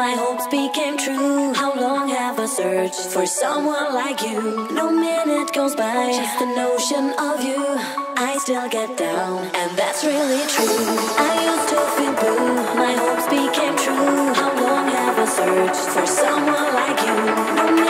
my hopes became true. How long have I searched for someone like you? No minute goes by, just the notion of you, I still get down, and that's really true. I used to feel blue, my hopes became true. How long have I searched for someone like you? No